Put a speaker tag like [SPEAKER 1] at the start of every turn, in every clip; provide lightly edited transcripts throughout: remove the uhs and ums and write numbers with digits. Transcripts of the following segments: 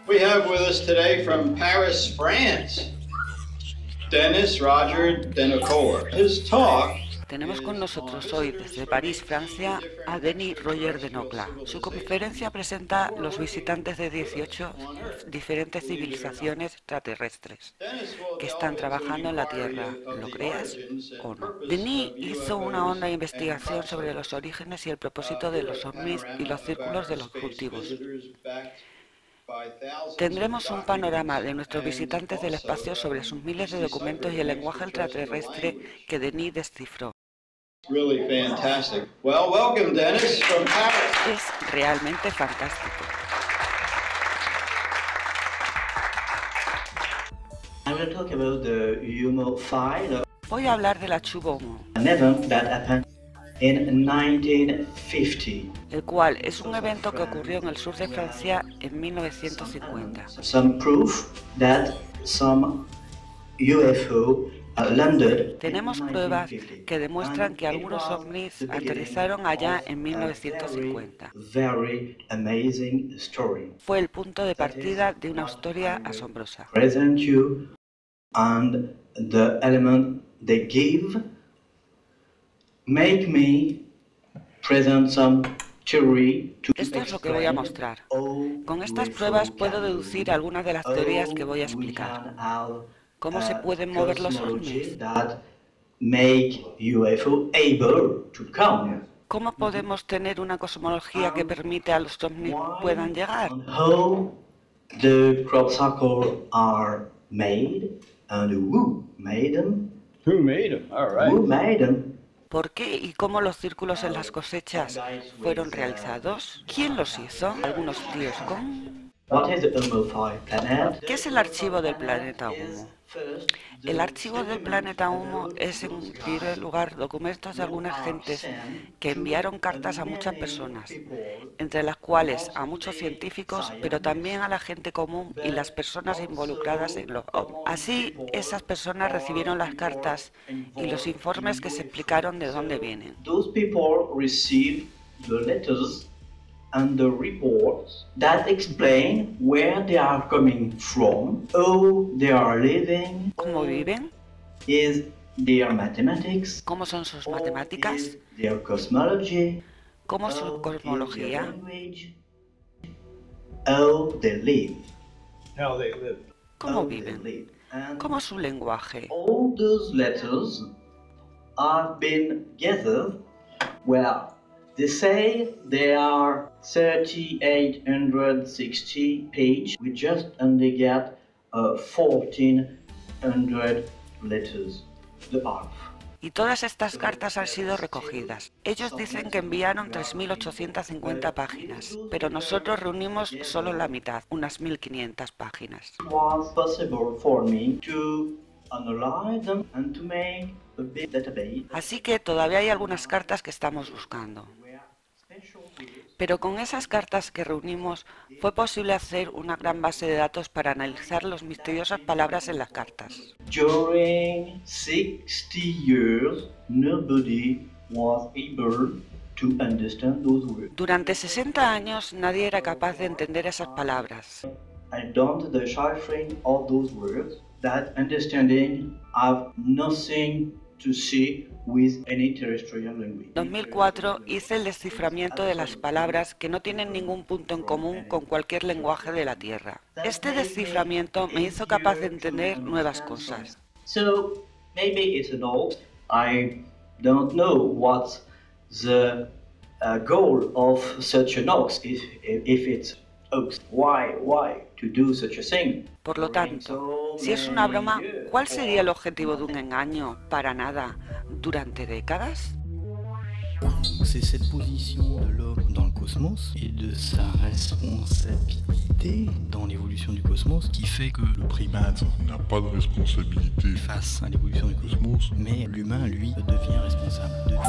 [SPEAKER 1] We have with us today from Paris, France, Denis Roger Denocourt. His talk.
[SPEAKER 2] Tenemos con nosotros hoy desde París, Francia, a Denis Roger Denocourt. Su conferencia presenta los visitantes de 18 diferentes civilizaciones extraterrestres que están trabajando en la Tierra, lo creas o no. Denis hizo una honda investigación sobre los orígenes y el propósito de los ovnis y los círculos de los cultivos. Tendremos un panorama de nuestros visitantes del espacio sobre sus miles de documentos y el lenguaje extraterrestre que Denis descifró.
[SPEAKER 1] Really fantastic. Well, welcome, Denis, from Paris.
[SPEAKER 2] Es realmente fantástico.
[SPEAKER 3] I'm going to talk about the UMO file,
[SPEAKER 2] Voy a hablar de la Chubongo,
[SPEAKER 3] an event that happened in 1950.
[SPEAKER 2] el cual es un evento que ocurrió en el sur de Francia en 1950.
[SPEAKER 3] Some proof that some UFO landed.
[SPEAKER 2] Tenemos pruebas que demuestran que algunos ovnis aterrizaron allá en 1950.
[SPEAKER 3] Very amazing story.
[SPEAKER 2] Fue el punto de partida de una historia asombrosa.
[SPEAKER 3] Present you and the element they give make me present some theory to
[SPEAKER 2] Esto es lo que voy a mostrar. Con estas pruebas puedo deducir algunas de las teorías que voy a explicar. ¿Cómo se pueden mover los ovnis?
[SPEAKER 3] that make UFO able to come.
[SPEAKER 2] ¿Cómo podemos tener una cosmología que permite a los ovnis puedan llegar?
[SPEAKER 3] How the crop circle are made and who made them?
[SPEAKER 1] Who made him? All right.
[SPEAKER 3] Who made them?
[SPEAKER 2] ¿Por qué y cómo los círculos en las cosechas fueron realizados? ¿Quién los hizo? ¿Algunos tíos con?
[SPEAKER 3] What is the UMO5 planet?
[SPEAKER 2] ¿Qué es el archivo del planeta Humo? El archivo del planeta Humo es, en primer lugar, documentos de algunas gentes que enviaron cartas a muchas personas, entre las cuales a muchos científicos, pero también a la gente común y las personas involucradas en los ovnis. Así, esas personas recibieron las cartas y los informes que se explicaron de dónde vienen.
[SPEAKER 3] Those people receive the letters and the reports that explain where they are coming from, how they are living,
[SPEAKER 2] ¿Cómo viven?
[SPEAKER 3] is their mathematics,
[SPEAKER 2] ¿Cómo son sus matemáticas?
[SPEAKER 3] their cosmology,
[SPEAKER 2] ¿Cómo su cosmología?
[SPEAKER 3] language, how they live.
[SPEAKER 1] How they live.
[SPEAKER 2] ¿Cómo
[SPEAKER 3] how they
[SPEAKER 2] viven?
[SPEAKER 3] live. And
[SPEAKER 2] ¿Cómo es su lenguaje?
[SPEAKER 3] all those letters have been gathered. Well, they say there are 3,860 pages. We just only get 1,400 letters. The half.
[SPEAKER 2] Y todas estas cartas han sido recogidas. Ellos dicen que enviaron 3.850 páginas, pero nosotros reunimos solo la mitad, unas 1.500 páginas.
[SPEAKER 3] It was possible for me to analyze them and to make a big database.
[SPEAKER 2] Así que todavía hay algunas cartas que estamos buscando. Pero con esas cartas que reunimos fue posible hacer una gran base de datos para analizar las misteriosas palabras en las cartas.
[SPEAKER 3] During 60 years, nobody was able to understand those words.
[SPEAKER 2] Durante 60 años nadie era capaz de entender esas palabras.
[SPEAKER 3] I done the deciphering of those words. That understanding have nothing to see with any terrestrial language.
[SPEAKER 2] En 2004 hice el desciframiento de las palabras que no tienen ningún punto en común con cualquier lenguaje de la Tierra. Este desciframiento me hizo capaz de entender nuevas cosas.
[SPEAKER 3] So maybe it's an hoax. I don't know what's the goal of such an hoax. If it's hoax, why to do such a thing?
[SPEAKER 2] Por lo tanto, si es una broma, ¿cuál sería el objetivo de un engaño para nada durante décadas?
[SPEAKER 4] C'est cette position de l'homme dans le cosmos et de sa responsabilité dans l'évolution du cosmos qui fait que le primate
[SPEAKER 5] n'a pas de responsabilité
[SPEAKER 4] face à l'évolution du cosmos, mais l'humain, lui, devient responsable.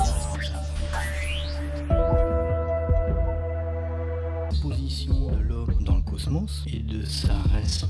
[SPEAKER 4] Position de l'homme dans le cosmos et de sa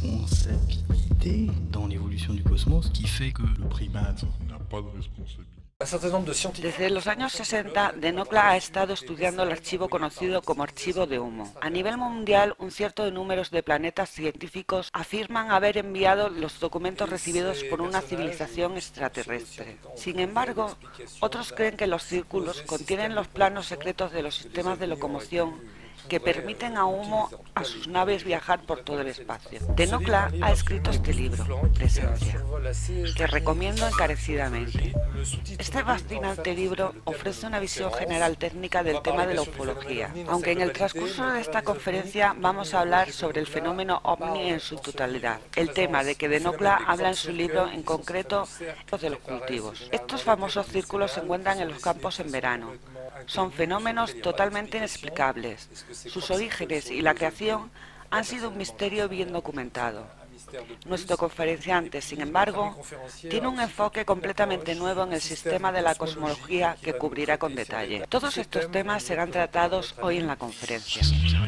[SPEAKER 4] responsabilité dans l'évolution du cosmos qui fait que le primate
[SPEAKER 5] n'a pas de responsabilité.
[SPEAKER 2] Desde los años 60, Denokla ha estado estudiando el archivo conocido como archivo de humo. A nivel mundial, un cierto número de planetas científicos afirman haber enviado los documentos recibidos por una civilización extraterrestre. Sin embargo, otros creen que los círculos contienen los planos secretos de los sistemas de locomoción que permiten a Humo a sus naves viajar por todo el espacio. Denokla ha escrito este libro, Presencia, que recomiendo encarecidamente. Este fascinante libro ofrece una visión general técnica del tema de la ufología, aunque en el transcurso de esta conferencia vamos a hablar sobre el fenómeno ovni en su totalidad. El tema de que Denokla habla en su libro en concreto de los cultivos. Estos famosos círculos se encuentran en los campos en verano. Son fenómenos totalmente inexplicables. Sus orígenes y la creación han sido un misterio bien documentado. Nuestro conferenciante, sin embargo, tiene un enfoque completamente nuevo en el sistema de la cosmología que cubrirá con detalle. Todos estos temas serán tratados hoy en la conferencia.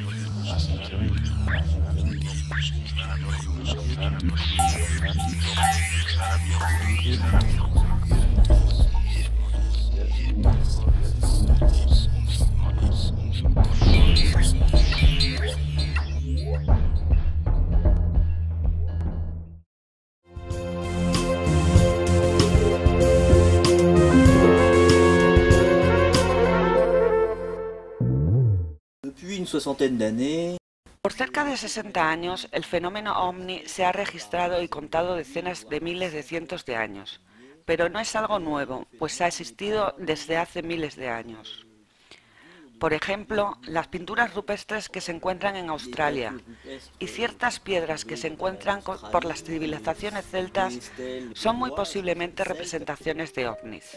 [SPEAKER 2] Por cerca de 60 años, el fenómeno ovni se ha registrado y contado decenas de miles de cientos de años. Pero no es algo nuevo, pues ha existido desde hace miles de años. Por ejemplo, las pinturas rupestres que se encuentran en Australia y ciertas piedras que se encuentran por las civilizaciones celtas son muy posiblemente representaciones de ovnis.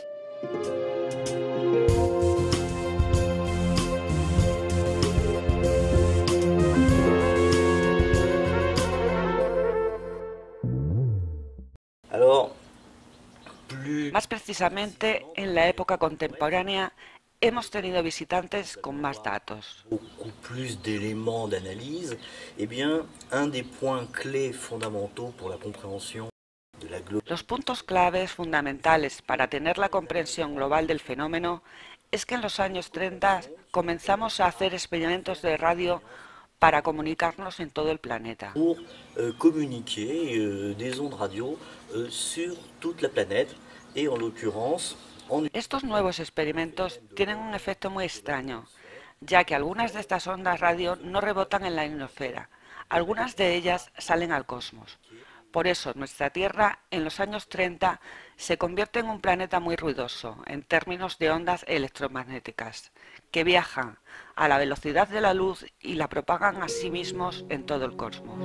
[SPEAKER 2] Más precisamente, en la época contemporánea, hemos tenido visitantes con más datos.
[SPEAKER 4] Plus d'éléments d'analyse, eh bien, un des points clés fondamentaux pour la compréhension de la globalité.
[SPEAKER 2] Los puntos claves fundamentales para tener la comprensión global del fenómeno es que en los años 30 comenzamos a hacer experimentos de radio para comunicarnos en todo el planeta.
[SPEAKER 4] Pour communiquer des ondes radio sur toute la planète et en l'occurrence
[SPEAKER 2] Estos nuevos experimentos tienen un efecto muy extraño, ya que algunas de estas ondas radio no rebotan en la ionosfera, algunas de ellas salen al cosmos. Por eso, nuestra Tierra, en los años 30, se convierte en un planeta muy ruidoso, en términos de ondas electromagnéticas, que viajan a la velocidad de la luz y la propagan a sí mismos en todo el cosmos.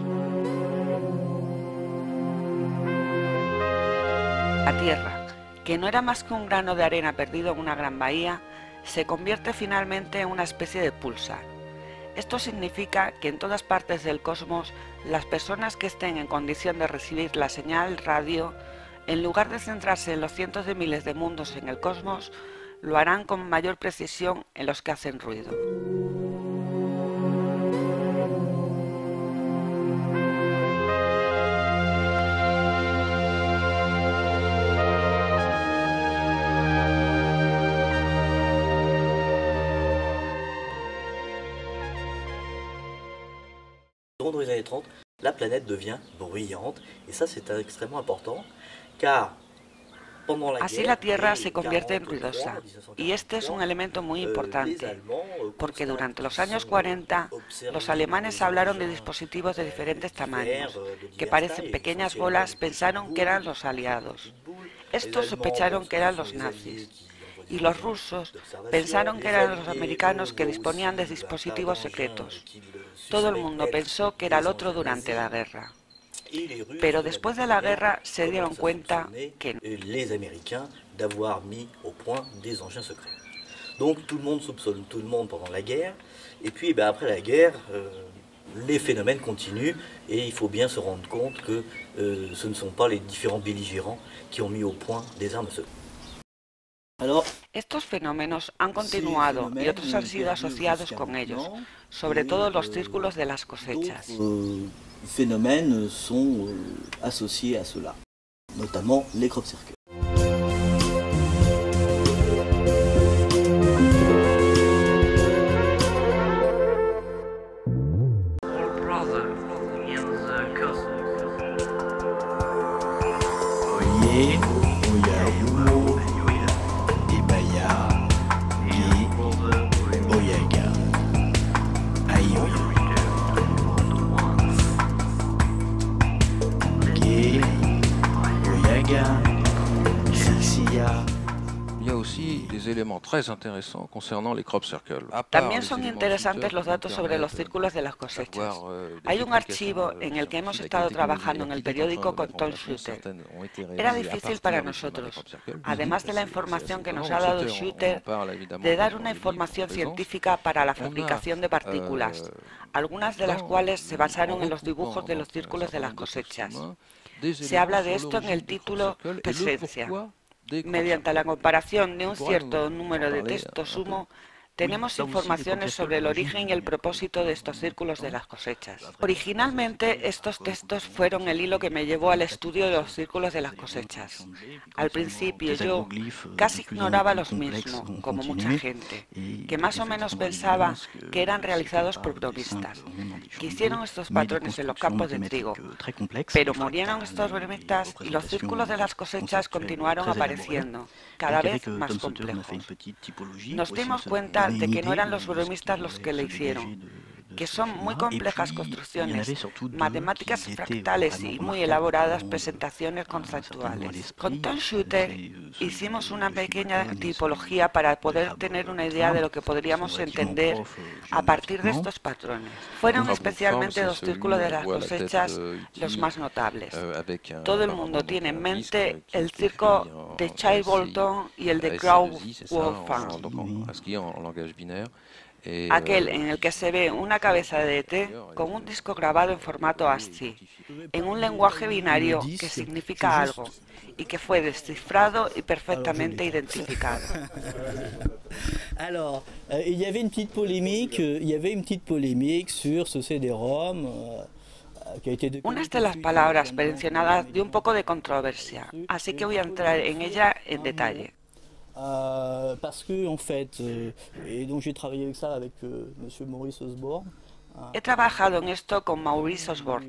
[SPEAKER 2] La Tierra, que no era más que un grano de arena perdido en una gran bahía, se convierte finalmente en una especie de pulsar. Esto significa que en todas partes del cosmos, las personas que estén en condición de recibir la señal radio, en lugar de centrarse en los cientos de miles de mundos en el cosmos, lo harán con mayor precisión en los que hacen ruido.
[SPEAKER 4] Dans les années 30, la planète devient bruyante et ça c'est extrêmement important car pendant la
[SPEAKER 2] Así la Tierra se convierte en ruidosa y este es un elemento muy importante porque durante los años 40 los alemanes hablaron de dispositivos de diferentes tamaños que parecen pequeñas bolas, pensaron que eran los aliados. Estos sospecharon que eran los nazis. Y los rusos pensaron que eran los americanos que disponían de dispositivos secretos. Todo el mundo pensó que era el otro durante la guerra. Pero después de la guerra se dieron cuenta que no.
[SPEAKER 4] Les Américains d'avoir mis au point des engins secrets. Donc tout le monde soupçonne tout le monde pendant la guerre. Et puis après la guerre, les phénomènes continuent et il faut bien se rendre compte que ce ne sont pas les différents belligérants qui ont mis au point des armes secrètes.
[SPEAKER 2] Estos fenómenos han continuado y otros han sido asociados con ellos, sobre todo los círculos de las cosechas.
[SPEAKER 6] Phénomènes sont associés à cela, notamment les crop circles.
[SPEAKER 2] También son interesantes los datos sobre los círculos de las cosechas. Hay un archivo en el que hemos estado trabajando en el periódico con Tom Shooter. Era difícil para nosotros, además de la información que nos ha dado Shooter, de dar una información científica para la fabricación de partículas, algunas de las cuales se basaron en los dibujos de los círculos de las cosechas. Se habla de esto en el título Presencia. Mediante la comparación de un cierto número de textos sumo, tenemos informaciones sobre el origen y el propósito de estos círculos de las cosechas. Originalmente, estos textos fueron el hilo que me llevó al estudio de los círculos de las cosechas. Al principio yo casi ignoraba los mismos, como mucha gente, que más o menos pensaba que eran realizados por bromistas, que hicieron estos patrones en los campos de trigo. Pero murieron estos bromistas y los círculos de las cosechas continuaron apareciendo, cada vez más complejos. Nos dimos cuenta de que no eran los bromistas los que le hicieron, que son muy complejas construcciones, matemáticas fractales y muy elaboradas presentaciones conceptuales. Con Tom Shooter hicimos una pequeña tipología para poder tener una idea de lo que podríamos entender a partir de estos patrones. Fueron especialmente los círculos de las cosechas los más notables. Todo el mundo tiene en mente el circo de Chilbolton y el de Grauwolfgang, aquel en el que se ve una cabeza de ET con un disco grabado en formato ASCII, en un lenguaje binario que significa algo y que fue descifrado y perfectamente identificado.
[SPEAKER 6] Alors, il y avait une petite polémique sur ce CD-ROM.
[SPEAKER 2] Unas de las palabras mencionadas dio un poco de controversia, así que voy a entrar en ella en detalle.
[SPEAKER 6] Parce que, en fait, et donc j'ai travaillé avec ça avec Monsieur Maurice Osborne.
[SPEAKER 2] He trabajado en esto con Maurice Osborne.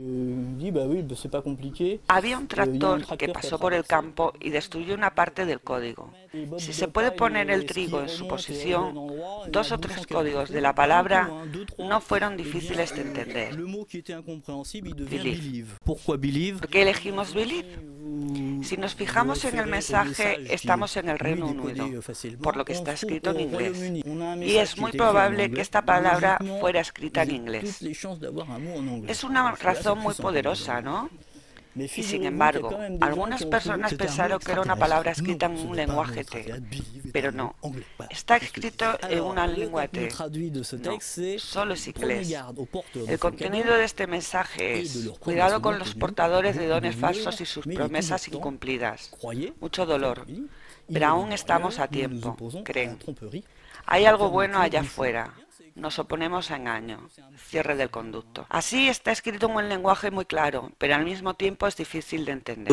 [SPEAKER 2] Había un tractor que pasó por el campo y destruyó una parte del código. Si se puede poner el trigo en su posición, 2 o 3 códigos de la palabra no fueron difíciles de entender. Believe. ¿Por qué elegimos believe? Si nos fijamos en el mensaje, estamos en el Reino Unido, por lo que está escrito en inglés. Y es muy probable que esta palabra fuera escrita en inglés. Es una razón muy poderosa, ¿no? Y sin embargo, algunas personas pensaron que era una palabra escrita en un lenguaje T, pero no, está escrito en una lengua T. No, solo es inglés. El contenido de este mensaje es: cuidado con los portadores de dones falsos y sus promesas incumplidas. Mucho dolor, pero aún estamos a tiempo, creen. Hay algo bueno allá afuera. Nos oponemos a engaño. Cierre del conducto. Así está escrito en un lenguaje muy claro, pero al mismo tiempo es difícil de entender.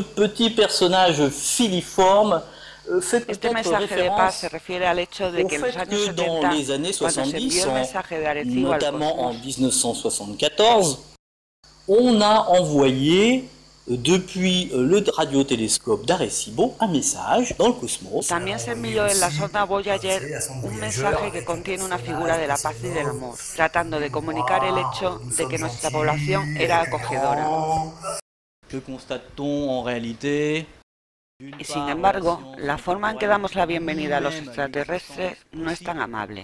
[SPEAKER 2] Este mensaje de paz se refiere al hecho de que en los años 70, cuando se envió el mensaje de Arecibo al cosmos,
[SPEAKER 6] on a envoyé depuis le radiotélescope d'Arecibo un message dans le cosmos.
[SPEAKER 2] También se envió en la sonda Voyager un mensaje que contiene una figura de la paz y del amor, tratando de comunicar el hecho de que nuestra población era acogedora. Y sin embargo, la forma en que damos la bienvenida a los extraterrestres no es tan amable.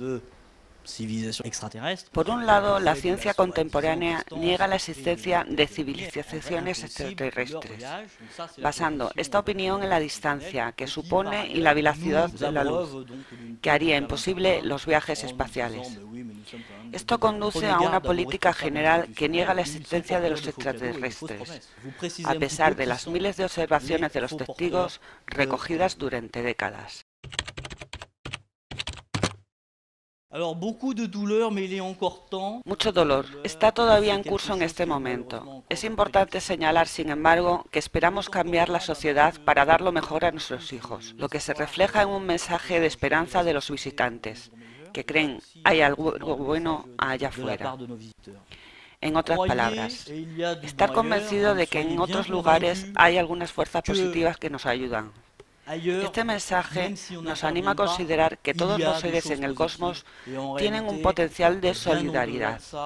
[SPEAKER 2] Por un lado, la ciencia contemporánea niega la existencia de civilizaciones extraterrestres, basando esta opinión en la distancia que supone y la velocidad de la luz, que haría imposible los viajes espaciales. Esto conduce a una política general que niega la existencia de los extraterrestres, a pesar de las miles de observaciones de los testigos recogidas durante décadas. Mucho dolor. Está todavía en curso en este momento. Es importante señalar, sin embargo, que esperamos cambiar la sociedad para dar lo mejor a nuestros hijos, lo que se refleja en un mensaje de esperanza de los visitantes, que creen hay algo bueno allá afuera. En otras palabras, estar convencido de que en otros lugares hay algunas fuerzas positivas que nos ayudan. Este mensaje nos anima a considerar que todos los seres en el cosmos tienen un potencial de solidaridad.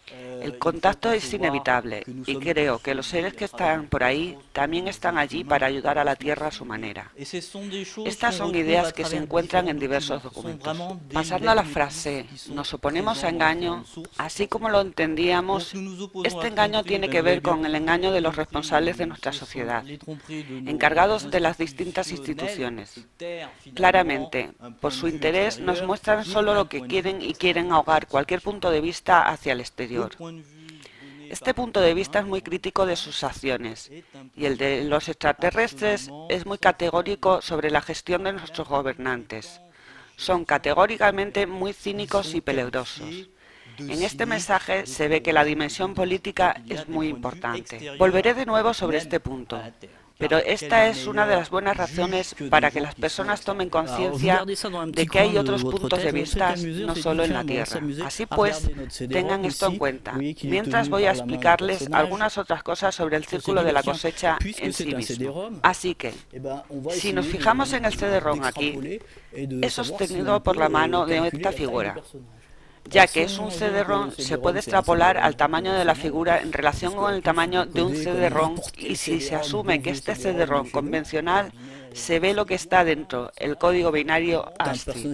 [SPEAKER 2] El contacto es inevitable y creo que los seres que están por ahí también están allí para ayudar a la Tierra a su manera. Estas son ideas que se encuentran en diversos documentos. Pasando a la frase, nos oponemos a engaño, así como lo entendíamos, este engaño tiene que ver con el engaño de los responsables de nuestra sociedad, encargados de las distintas instituciones. Claramente, por su interés nos muestran solo lo que quieren y quieren ahogar cualquier punto de vista hacia el exterior. Este punto de vista es muy crítico de sus acciones y el de los extraterrestres es muy categórico sobre la gestión de nuestros gobernantes. Son categóricamente muy cínicos y peligrosos. En este mensaje se ve que la dimensión política es muy importante. Volveré de nuevo sobre este punto. Pero esta es una de las buenas razones para que las personas tomen conciencia de que hay otros puntos de vista, no solo en la Tierra. Así pues, tengan esto en cuenta, mientras voy a explicarles algunas otras cosas sobre el círculo de la cosecha en sí mismo. Así que, si nos fijamos en el CD-ROM aquí, es sostenido por la mano de esta figura. Ya que es un CD-ROM, se puede extrapolar al tamaño de la figura en relación con el tamaño de un CD-ROM, y si se asume que este CD-ROM convencional se ve lo que está dentro, el código binario ASCII.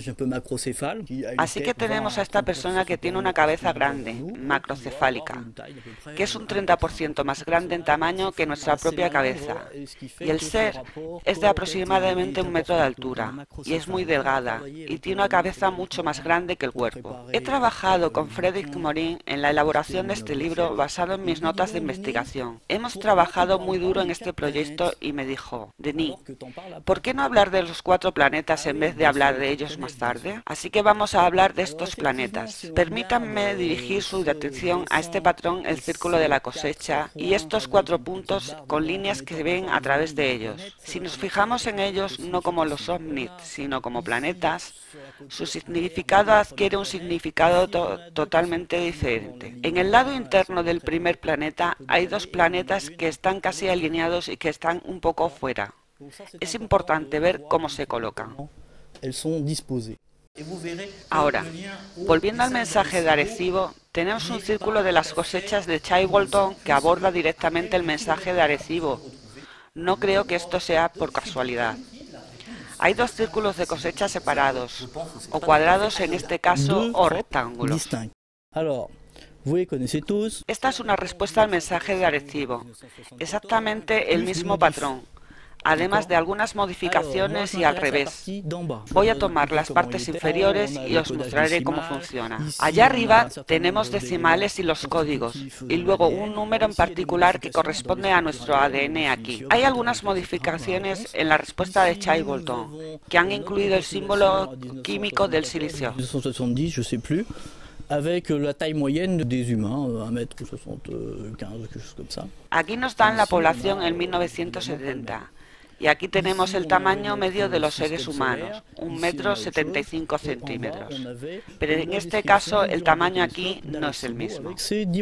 [SPEAKER 2] Así que tenemos a esta persona que tiene una cabeza grande, macrocefálica, que es un 30% más grande en tamaño que nuestra propia cabeza. Y el ser es de aproximadamente 1 metro de altura, y es muy delgada, y tiene una cabeza mucho más grande que el cuerpo. He trabajado con Frédéric Morin en la elaboración de este libro basado en mis notas de investigación. Hemos trabajado muy duro en este proyecto y me dijo, Denis, ¿por qué no hablar de los 4 planetas en vez de hablar de ellos más tarde? Así que vamos a hablar de estos planetas. Permítanme dirigir su atención a este patrón, el círculo de la cosecha, y estos 4 puntos con líneas que se ven a través de ellos. Si nos fijamos en ellos no como los ovnis, sino como planetas, su significado adquiere un significado totalmente diferente. En el lado interno del primer planeta hay 2 planetas que están casi alineados y que están un poco fuera. Es importante ver cómo se colocan. Ahora, volviendo al mensaje de Arecibo, tenemos un círculo de las cosechas de Chilbolton que aborda directamente el mensaje de Arecibo. No creo que esto sea por casualidad. Hay 2 círculos de cosecha separados, o cuadrados en este caso, o rectángulos. Esta es una respuesta al mensaje de Arecibo. Exactamente el mismo patrón, además de algunas modificaciones y al revés. Voy a tomar las partes inferiores y os mostraré cómo funciona. Allá arriba tenemos decimales y los códigos, y luego un número en particular que corresponde a nuestro ADN aquí. Hay algunas modificaciones en la respuesta de Chilbolton, que han incluido el símbolo químico del silicio.
[SPEAKER 6] Avec la taille moyenne des humains, 1,75 m, quelque chose comme ça.
[SPEAKER 2] Aquí nos dan la población en 1970. Y aquí tenemos el tamaño medio de los seres humanos, 1,75 m. Pero en este caso el tamaño aquí no es el mismo.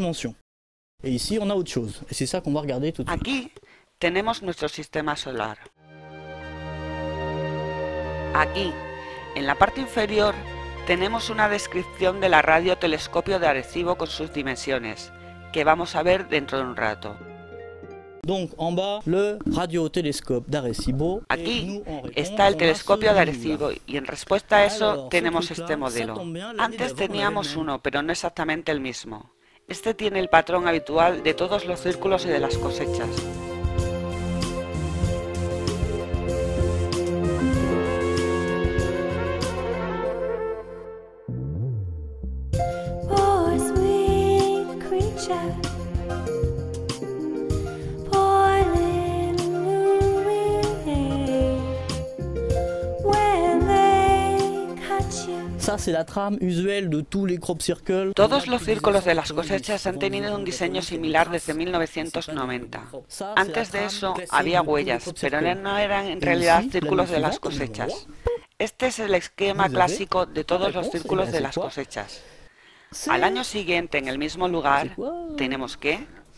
[SPEAKER 2] Aquí tenemos nuestro sistema solar. Aquí, en la parte inferior, tenemos una descripción de la radiotelescopio de Arecibo con sus dimensiones, que vamos a ver dentro de un rato. Aquí está el telescopio de Arecibo y en respuesta a eso tenemos este modelo. Antes teníamos uno, pero no exactamente el mismo. Este tiene el patrón habitual de todos los círculos y de las cosechas. Todos los círculos de las cosechas han tenido un diseño similar desde 1990. Antes de eso había huellas, pero no eran en realidad círculos de las cosechas. Este es el esquema clásico de todos los círculos de las cosechas. Al año siguiente, en el mismo lugar, tenemos ¿qué?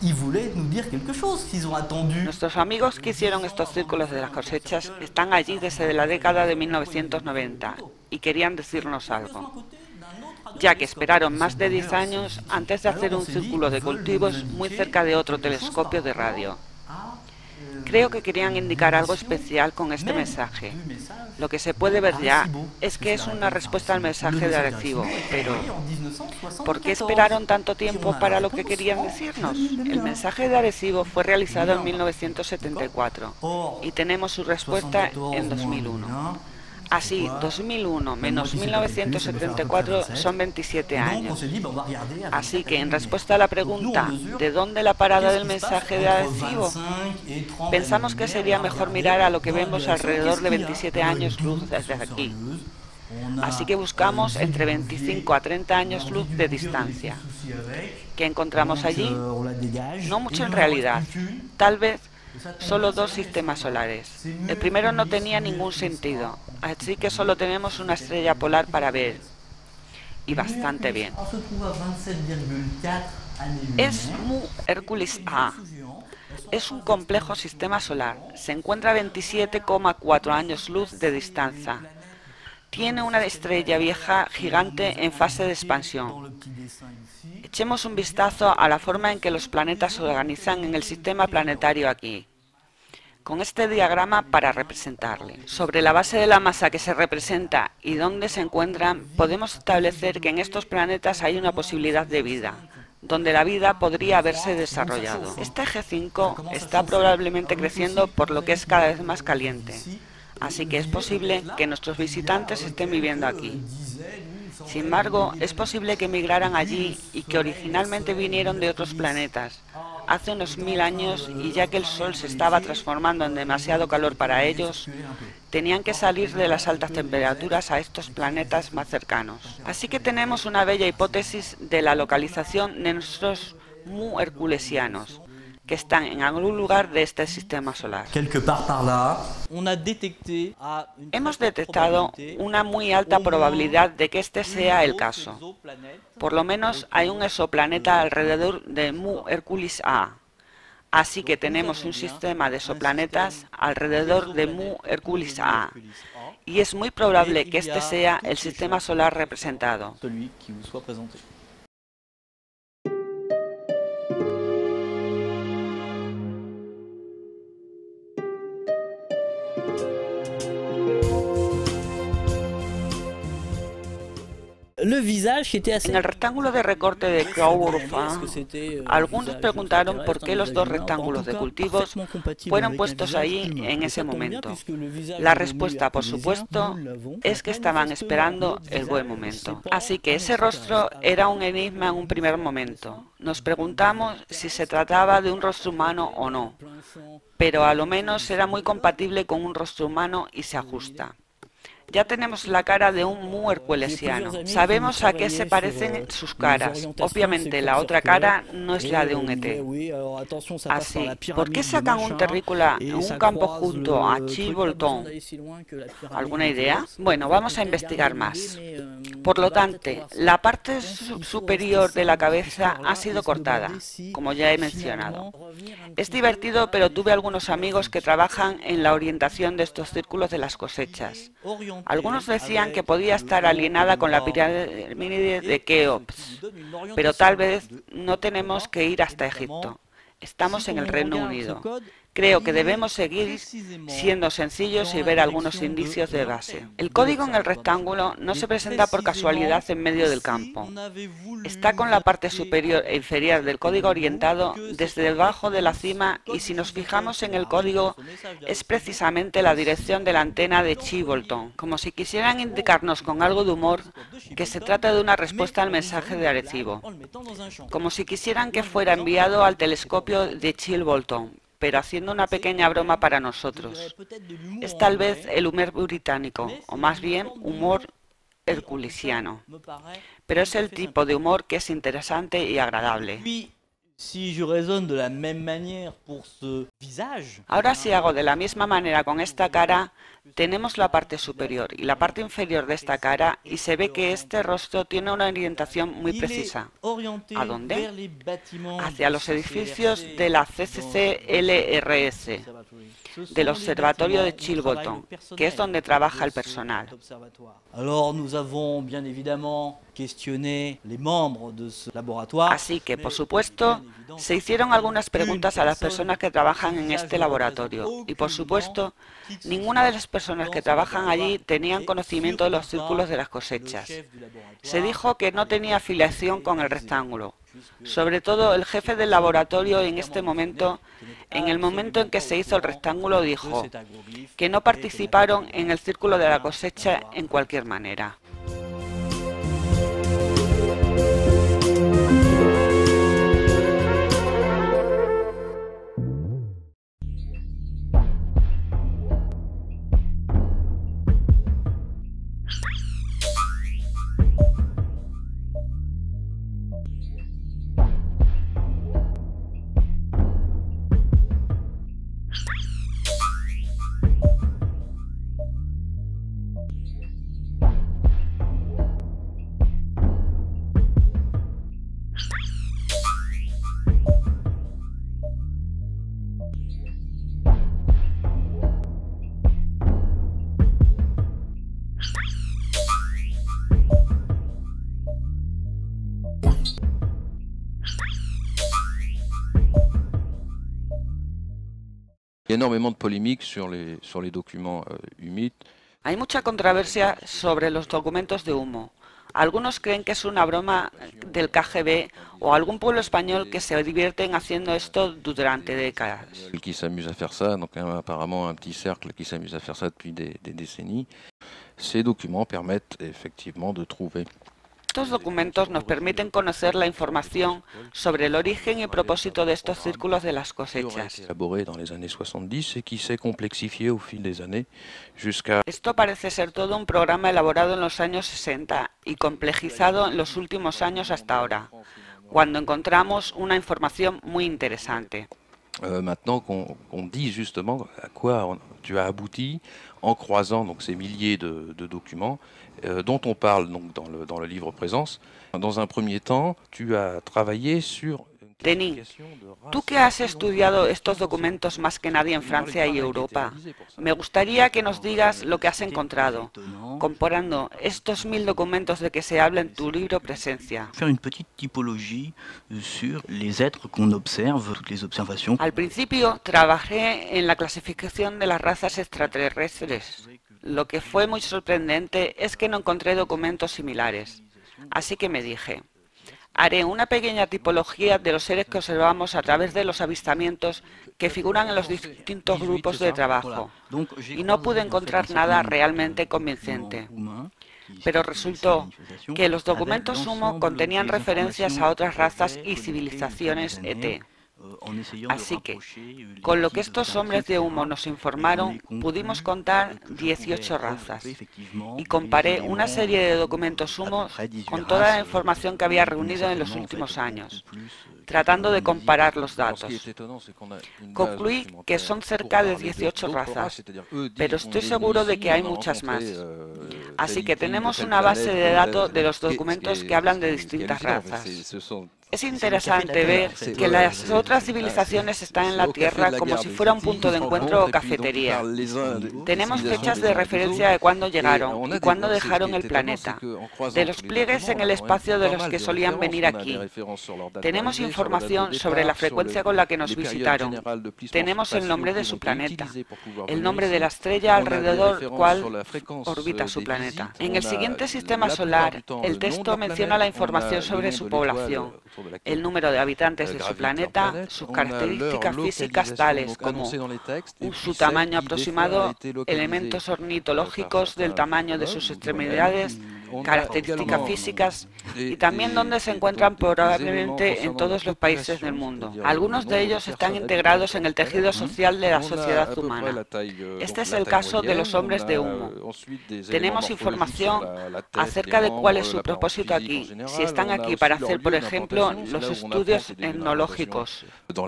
[SPEAKER 2] Nuestros amigos que hicieron estos círculos de las cosechas están allí desde la década de 1990 y querían decirnos algo, ya que esperaron más de 10 años antes de hacer un círculo de cultivos muy cerca de otro telescopio de radio. Creo que querían indicar algo especial con este mensaje. Lo que se puede ver ya es que es una respuesta al mensaje de Arecibo, pero ¿por qué esperaron tanto tiempo para lo que querían decirnos? El mensaje de Arecibo fue realizado en 1974 y tenemos su respuesta en 2001. Así, 2001 menos 1974 son 27 años. Así que, en respuesta a la pregunta ¿de dónde la parada del mensaje de Arecibo?, pensamos que sería mejor mirar a lo que vemos alrededor de 27 años luz desde aquí. Así que buscamos entre 25 a 30 años luz de distancia. ¿Qué encontramos allí? No mucho en realidad. Tal vez solo 2 sistemas solares. El primero no tenía ningún sentido, así que solo tenemos una estrella polar para ver. Y bastante bien. Es Mu Herculis A. Es un complejo sistema solar. Se encuentra a 27,4 años luz de distancia. Tiene una estrella vieja gigante en fase de expansión. Echemos un vistazo a la forma en que los planetas se organizan en el sistema planetario aquí, con este diagrama para representarle. Sobre la base de la masa que se representa y dónde se encuentran, podemos establecer que en estos planetas hay una posibilidad de vida, donde la vida podría haberse desarrollado. Este eje 5 está probablemente creciendo por lo que es cada vez más caliente, así que es posible que nuestros visitantes estén viviendo aquí. Sin embargo, es posible que emigraran allí y que originalmente vinieron de otros planetas, hace unos 1000 años, y ya que el Sol se estaba transformando en demasiado calor para ellos, tenían que salir de las altas temperaturas a estos planetas más cercanos. Así que tenemos una bella hipótesis de la localización de nuestros Mu herculesianos, que están en algún lugar de este sistema solar. Hemos detectado una muy alta probabilidad de que este sea el caso. Por lo menos hay un exoplaneta alrededor de Mu Herculis A. Así que tenemos un sistema de exoplanetas alrededor de Mu Herculis A. Y es muy probable que este sea el sistema solar representado. En el rectángulo de recorte de Graurufa, algunos preguntaron por qué los 2 rectángulos de cultivos fueron puestos ahí en ese momento. La respuesta, por supuesto, es que estaban esperando el buen momento. Así que ese rostro era un enigma en un primer momento. Nos preguntamos si se trataba de un rostro humano o no, pero a lo menos era muy compatible con un rostro humano y se ajusta. Ya tenemos la cara de un Mu herculesiano. Sabemos a qué se parecen sus caras. Obviamente la otra cara no es la de un ET. Así, ¿por qué sacan un terrícola en un campo junto a Chilbolton? ¿Alguna idea? Bueno, vamos a investigar más. Por lo tanto, la parte superior de la cabeza ha sido cortada, como ya he mencionado. Es divertido, pero tuve algunos amigos que trabajan en la orientación de estos círculos de las cosechas. Algunos decían que podía estar alineada con la pirámide de Keops, pero tal vez no tenemos que ir hasta Egipto. Estamos en el Reino Unido. Creo que debemos seguir siendo sencillos y ver algunos indicios de base. El código en el rectángulo no se presenta por casualidad en medio del campo. Está con la parte superior e inferior del código orientado desde debajo de la cima, y si nos fijamos en el código es precisamente la dirección de la antena de Chilbolton, como si quisieran indicarnos con algo de humor que se trata de una respuesta al mensaje de Arecibo, como si quisieran que fuera enviado al telescopio de Chilbolton, pero haciendo una pequeña broma para nosotros. Es tal vez el humor británico, o más bien humor herculesiano. Pero es el tipo de humor que es interesante y agradable. Ahora, si hago de la misma manera con esta cara, tenemos la parte superior y la parte inferior de esta cara y se ve que este rostro tiene una orientación muy precisa. ¿A dónde? Hacia los edificios de la CCC-LRS, del Observatorio de Chilbolton, que es donde trabaja el personal. Así que, por supuesto, se hicieron algunas preguntas a las personas que trabajan en este laboratorio y, por supuesto, ninguna de las personas que trabajan allí tenían conocimiento de los círculos de las cosechas. Se dijo que no tenía afiliación con el rectángulo. Sobre todo, el jefe del laboratorio en este momento, en el momento en que se hizo el rectángulo, dijo que no participaron en el círculo de la cosecha en cualquier manera.
[SPEAKER 7] Il y a énormément de polémiques sur les documents humides.
[SPEAKER 2] Hay mucha controversia sobre los documentos de humo. Algunos creen que es una broma del KGB o algún pueblo español que se divierten haciendo esto durante décadas.
[SPEAKER 7] Qui s'amuse à faire ça, donc apparemment un petit cercle qui s'amuse à faire ça depuis des décennies. Ces documents permettent effectivement de trouver.
[SPEAKER 2] Estos documentos nos permiten conocer la información sobre el origen y propósito de estos círculos de las cosechas.
[SPEAKER 7] Élaboré dans les années 70 et qui s'est complexifié au fil des années jusqu'à.
[SPEAKER 2] Esto parece ser todo un programa elaborado en los años 60 y complejizado en los últimos años hasta ahora, cuando encontramos una información muy interesante.
[SPEAKER 7] Maintenant qu'on dit justement à quoi tu as abouti en croisant donc ces milliers de documents dont on parle donc dans le livre Présence. Dans un premier temps, tu as travaillé sur.
[SPEAKER 2] Denis, tú que has estudiado estos documentos más que nadie en Francia y Europa, me gustaría que nos digas lo que has encontrado, comparando estos 1000 documentos de que se habla en tu libro Presencia. Al principio trabajé en la clasificación de las razas extraterrestres. Lo que fue muy sorprendente es que no encontré documentos similares. Así que me dije, haré una pequeña tipología de los seres que observamos a través de los avistamientos que figuran en los distintos grupos de trabajo. Y no pude encontrar nada realmente convincente. Pero resultó que los documentos humo contenían referencias a otras razas y civilizaciones ET. Así que, con lo que estos hombres de humo nos informaron, pudimos contar 18 razas y comparé una serie de documentos humo con toda la información que había reunido en los últimos años, tratando de comparar los datos. Concluí que son cerca de 18 razas, pero estoy seguro de que hay muchas más. Así que tenemos una base de datos de los documentos que hablan de distintas razas. Es interesante ver que las otras civilizaciones están en la Tierra como si fuera un punto de encuentro o cafetería. Tenemos fechas de referencia de cuándo llegaron y cuándo dejaron el planeta, de los pliegues en el espacio de los que solían venir aquí. Tenemos información sobre la frecuencia con la que nos visitaron. Tenemos el nombre de su planeta, el nombre de la estrella alrededor cual orbita su planeta. En el siguiente sistema solar, el texto menciona la información sobre su población, el número de habitantes de su planeta, sus características físicas tales como su tamaño aproximado, elementos ornitológicos del tamaño de sus extremidades, características físicas y también donde se encuentran probablemente en todos los países del mundo. Algunos de ellos están integrados en el tejido social de la sociedad humana. Este es el caso de los hombres de humo. Tenemos información acerca de cuál es su propósito aquí, si están aquí para hacer, por ejemplo, los estudios etnológicos.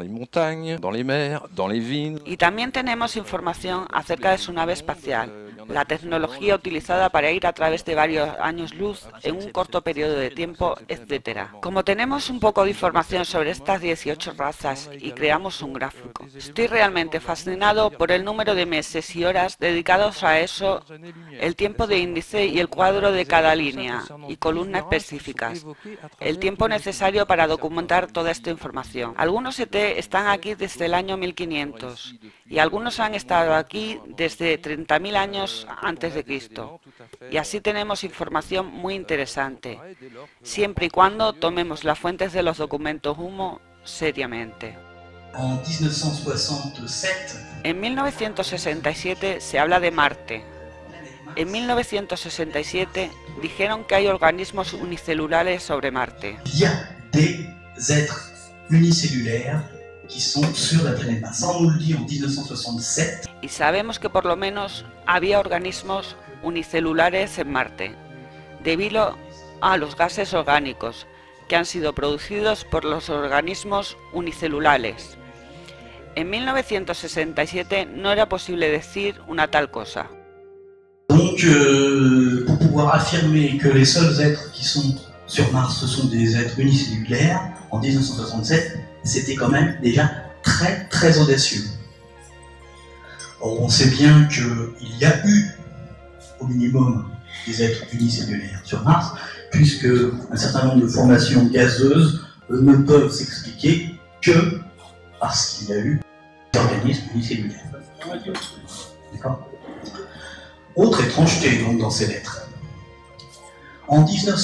[SPEAKER 2] Y también tenemos información acerca de su nave espacial, la tecnología utilizada para ir a través de varios años luz en un corto periodo de tiempo, etc. Como tenemos un poco de información sobre estas 18 razas y creamos un gráfico, estoy realmente fascinado por el número de meses y horas dedicados a eso, el tiempo de índice y el cuadro de cada línea y columna específicas, el tiempo necesario para documentar toda esta información. Algunos ET están aquí desde el año 1500 y algunos han estado aquí desde 30.000 años antes de Cristo. Y así tenemos información muy interesante, siempre y cuando tomemos las fuentes de los documentos humo seriamente. En 1967 se habla de Marte. En 1967 dijeron que hay organismos unicelulares sobre Marte. Y sabemos que por lo menos había organismos unicelulares en Marte, debido a los gases orgánicos que han sido producidos por los organismos unicelulares. En 1967 no era posible decir una tal cosa.
[SPEAKER 8] Donc, pour pouvoir affirmer que les seuls êtres qui sont sur Mars, ce sont des êtres unicellulaires, en 1967, c'était quand même déjà très très audacieux. Or, on sait bien qu'il y a eu, au minimum, des êtres unicellulaires sur Mars, puisque un certain nombre de formations gazeuses ne peuvent s'expliquer que parce qu'il y a eu des organismes unicellulaires. D'accord ? Autre étrangeté donc dans ces lettres. En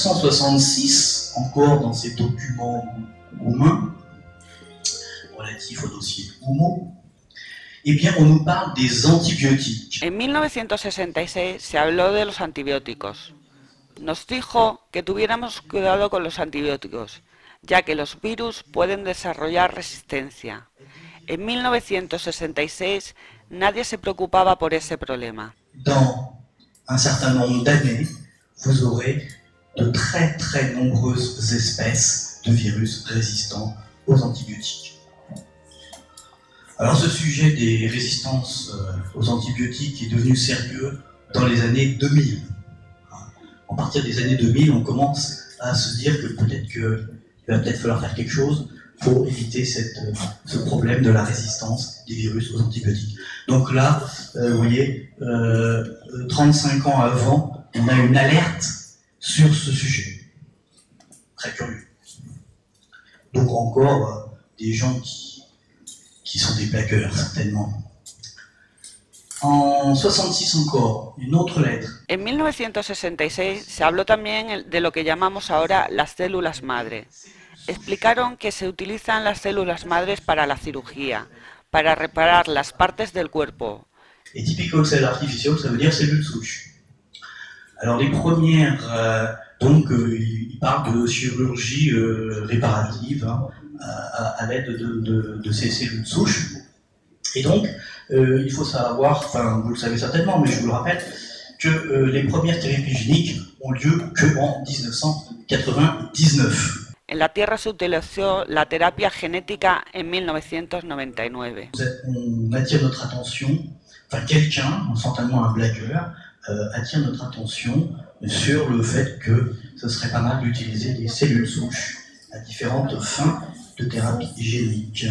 [SPEAKER 8] 1966, encore dans ces documents roumains, relatifs au dossier Humo, eh bien on nous parle des antibiotiques.
[SPEAKER 2] En 1966 se habló de los antibióticos. Nos dijo que tuviéramos cuidado con los antibióticos, ya que los virus pueden desarrollar resistencia. En 1966 nadie se preocupaba por ese problema.
[SPEAKER 8] Dans un certain nombre d'années, vous aurez de très très nombreuses espèces de virus résistants aux antibiotiques. Alors ce sujet des résistances aux antibiotiques est devenu sérieux dans les années 2000. À partir des années 2000, on commence à se dire que peut-être qu'il va peut-être falloir faire quelque chose pour éviter ce problème de la résistance des virus aux antibiotiques. Donc là, vous voyez, 35 ans avant, on a une alerte sur ce sujet. Très curieux. Donc encore des gens qui sont des blagueurs, certainement. En 66 encore, une autre lettre.
[SPEAKER 2] En 1966 se habló también de lo que llamamos ahora las células madre. Explicaron que se utilizan las células madres para la cirugía, para reparar las partes del cuerpo.
[SPEAKER 8] Et typical cell artificial, ça veut dire cellule souche. Alors les premières, ils parlent de chirurgie réparative à l'aide de ces cellules souches. Et donc, il faut savoir, enfin vous le savez certainement, mais je vous le rappelle, que les premières thérapies géniques ont lieu qu'en 1999.
[SPEAKER 2] En la Tierra se utilizó la terapia genética en 1999.
[SPEAKER 8] On attire notre attention, enfin quelqu'un, certainement un blagueur, attire notre attention sur le fait que ce serait pas mal d'utiliser des cellules souches à différentes fins de thérapie génique.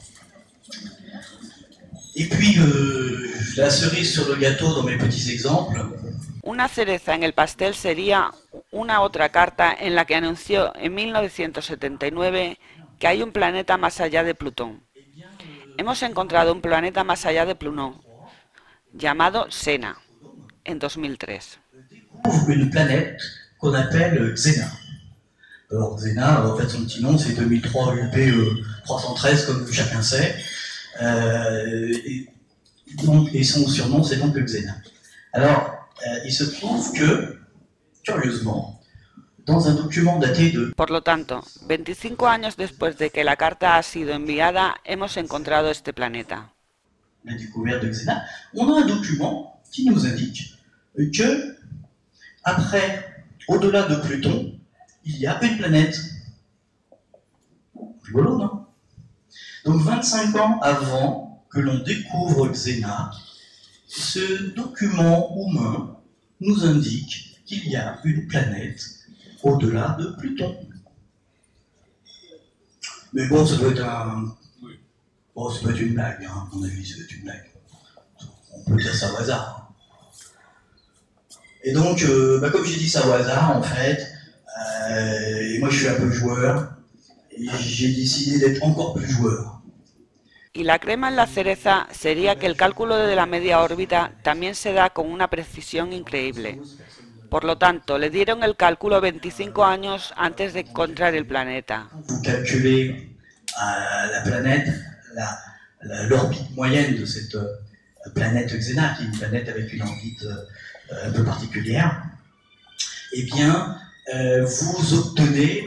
[SPEAKER 8] Et puis, la cerise sur le gâteau dans mes petits exemples.
[SPEAKER 2] Una cereza en el pastel sería una otra carta en la que anunció en 1979 que hay un planeta más allá de Plutón. Hemos encontrado un planeta más allá de Plutón, llamado Sena, en 2003.
[SPEAKER 8] Une planète qu'on appelle Xena. Alors Xena, en fait son petit nom c'est 2003 UP 313 comme chacun sait. Et son surnom c'est donc Xena. Alors il se trouve que curieusement, dans un document daté de...
[SPEAKER 2] Por lo tanto, 25 años después de que la carta ha sido enviada, hemos encontrado este planeta.
[SPEAKER 8] La découverte de Xena, on a un document qui nous indique que, après, au-delà de Pluton, il y a une planète. Rigolo, non? Donc 25 ans avant que l'on découvre Xena, ce document humain nous indique qu'il y a une planète au-delà de Pluton. Mais bon, ça doit être un... Bon, ça doit être une blague, hein, à mon avis, ça doit être une blague. On peut dire ça au hasard. Et donc, comme j'ai dit ça au hasard, en fait, et moi je suis un peu joueur, et j'ai décidé d'être encore plus joueur.
[SPEAKER 2] Y la crema en la cereza sería que el cálculo de la media órbita también se da con una precisión increíble. Por lo tanto, le dieron el cálculo 25 años antes de encontrar el planeta.
[SPEAKER 8] Vous calculez la planète, l'orbite moyenne de cette planète Xena, qui est une planète avec une orbite un peu particulière, eh bien, vous obtenez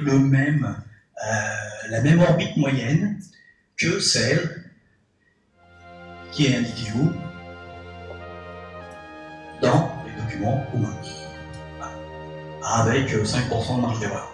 [SPEAKER 8] la même orbite moyenne que celle qui est indiquée où dans les documents humains, avec 5% de marge d'erreur.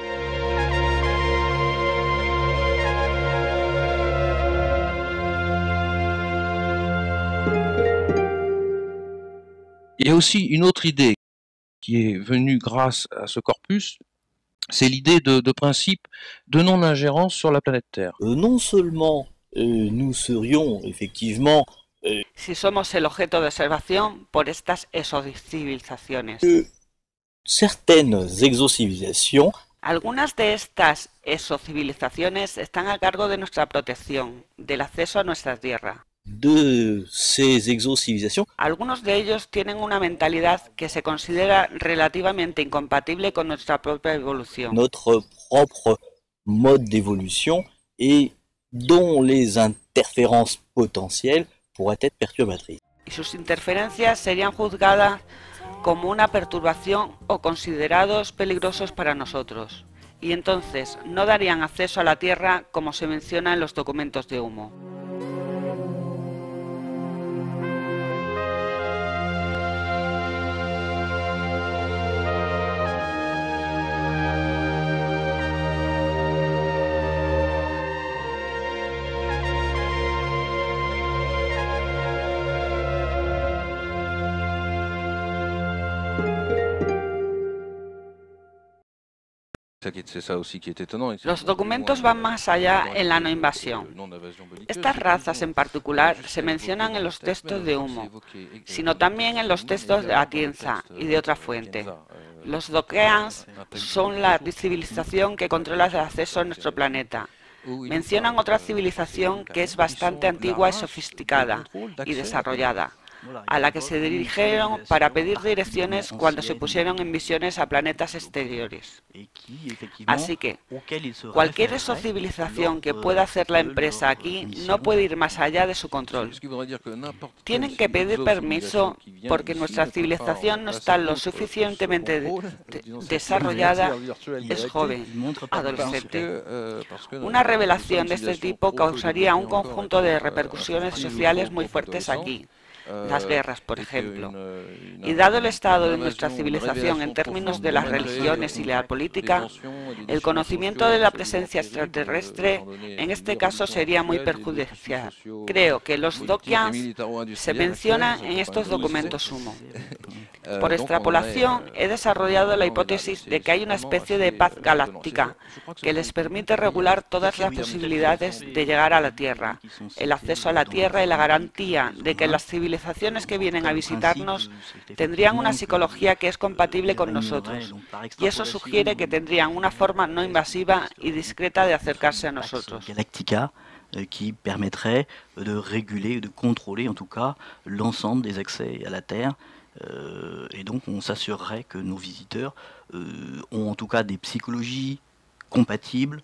[SPEAKER 7] Il y a aussi une autre idée qui est venue grâce à ce corpus, c'est l'idée de principe de non-ingérence sur la planète Terre.
[SPEAKER 6] Non seulement nous serions effectivement
[SPEAKER 2] Si somos el objeto de observación por estas exocivilizaciones.
[SPEAKER 6] Certaines exocivilisations,
[SPEAKER 2] Algunas de estas exocivilizaciones están a cargo de nuestra protección, del acceso a nuestra tierra.
[SPEAKER 6] de ces exocivilisations,
[SPEAKER 2] Algunos de ellos tienen una mentalidad que se considera relativamente incompatible con nuestra propia evolución.
[SPEAKER 6] notre propre mode d'évolution et dont les interférences potentielles pourraient être perturbatrices.
[SPEAKER 2] Y sus interferencias serían juzgadas como una perturbación o considerados peligrosos para nosotros. Y entonces no darían acceso a la Tierra como se menciona en los documentos de Humo.
[SPEAKER 7] C'est ça aussi qui est étonnant.
[SPEAKER 2] Los documentos van más allá en la no invasión. Estas razas en particular se mencionan en los textos de Humo, sino también en los textos de Atienza y de otra fuente. Los Dokeans son la civilización que controla el acceso a nuestro planeta. Mencionan otra civilización que es bastante antigua y sofisticada y desarrollada, a la que se dirigieron para pedir direcciones cuando se pusieron en misiones a planetas exteriores. Así que, cualquier exocivilización que pueda hacer la empresa aquí no puede ir más allá de su control. Tienen que pedir permiso porque nuestra civilización no está lo suficientemente desarrollada, es joven, adolescente. Una revelación de este tipo causaría un conjunto de repercusiones sociales muy fuertes aquí. Las guerras, por ejemplo. Y dado el estado de nuestra civilización en términos de las religiones y la política, el conocimiento de la presencia extraterrestre en este caso sería muy perjudicial. Creo que los Dokians se mencionan en estos documentos Humo. Por extrapolación, he desarrollado la hipótesis de que hay una especie de paz galáctica que les permite regular todas las posibilidades de llegar a la Tierra, el acceso a la Tierra y la garantía de que las civilizaciones que vienen a visitarnos tendrían una psicología que es compatible con nosotros, y eso sugiere que tendrían una forma no invasiva y discreta de acercarse a nosotros.
[SPEAKER 3] Galactica qui permettrait de réguler, de contrôler en tout cas l'ensemble des accès à la Terre. Et donc on s'assurerait que nos visiteurs ont en tout cas des psychologies compatibles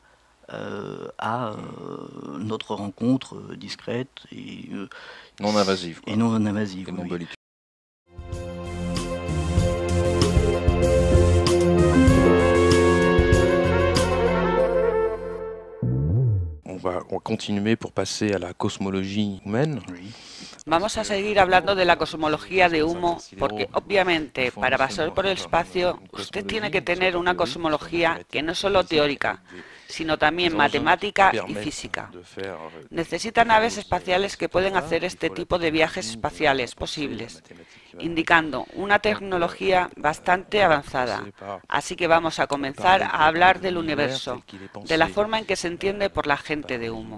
[SPEAKER 3] à notre rencontre discrète et
[SPEAKER 7] non invasive.
[SPEAKER 3] Et non invasive.
[SPEAKER 7] Et non
[SPEAKER 3] oui.
[SPEAKER 7] on va continuer pour passer à la cosmologie humaine.
[SPEAKER 2] Vamos a seguir hablando de la cosmología de humo, porque obviamente para pasar por el espacio usted tiene que tener una cosmología que no es solo teórica, sino también matemática y física. Necesita naves espaciales que pueden hacer este tipo de viajes espaciales posibles, indicando una tecnología bastante avanzada. Así que vamos a comenzar a hablar del universo, de la forma en que se entiende por la gente de humo.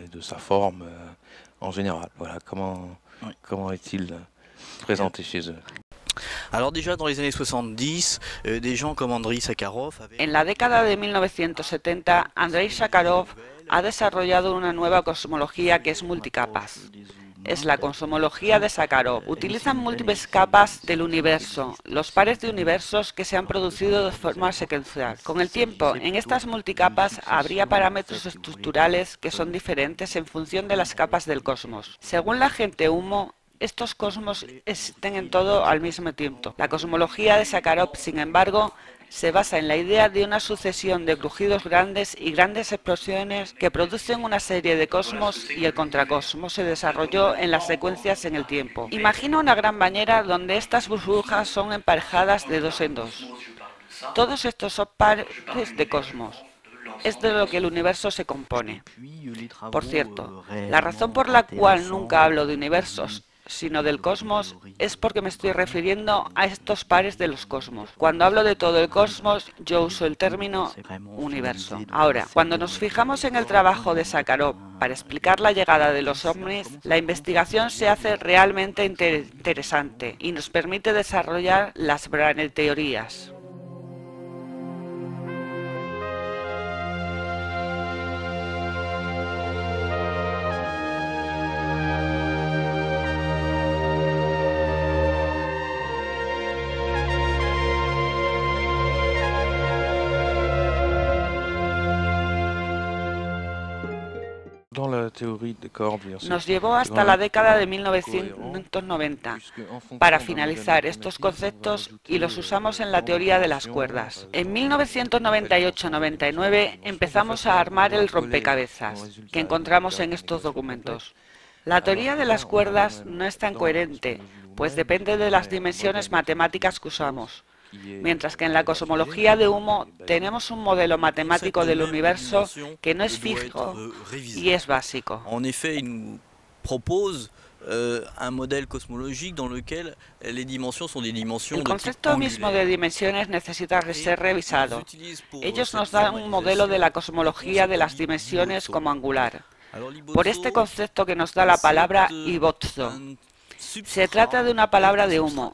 [SPEAKER 7] En général, voilà, comment est-il présenté chez eux?
[SPEAKER 6] Alors déjà dans les années 70, des gens comme Andrei Sakharov avaient...
[SPEAKER 2] En la década de 1970, Andrei Sakharov ha desarrollado una nueva cosmología que es multicapas. Es la cosmología de Sakharov. Utilizan múltiples capas del universo, los pares de universos que se han producido de forma secuencial. Con el tiempo, en estas multicapas habría parámetros estructurales que son diferentes en función de las capas del cosmos. Según la gente humo, estos cosmos existen en todo al mismo tiempo. La cosmología de Sakharov, sin embargo, se basa en la idea de una sucesión de crujidos grandes y grandes explosiones que producen una serie de cosmos, y el contracosmos se desarrolló en las secuencias en el tiempo. Imagina una gran bañera donde estas burbujas son emparejadas de dos en dos. Todos estos son pares de cosmos. Es de lo que el universo se compone. Por cierto, la razón por la cual nunca hablo de universos, sino del cosmos, es porque me estoy refiriendo a estos pares de los cosmos. Cuando hablo de todo el cosmos, yo uso el término universo. Ahora, cuando nos fijamos en el trabajo de Sakharov para explicar la llegada de los ovnis, la investigación se hace realmente interesante y nos permite desarrollar las braneteorías. Nos llevó hasta la década de 1990 para finalizar estos conceptos y los usamos en la teoría de las cuerdas. En 1998-99 empezamos a armar el rompecabezas que encontramos en estos documentos. La teoría de las cuerdas no es tan coherente, pues depende de las dimensiones matemáticas que usamos. Mientras que en la cosmología de humo tenemos un modelo matemático del universo que no es fijo y es básico.
[SPEAKER 6] En effet, il nous propose un modèle cosmologique dans lequel les dimensions sont des dimensions.
[SPEAKER 2] El concepto mismo de dimensiones necesita ser revisado. Ellos nos dan un modelo de la cosmología de las dimensiones como angular. Por este concepto que nos da la palabra ibotzo. Se trata de una palabra de humo.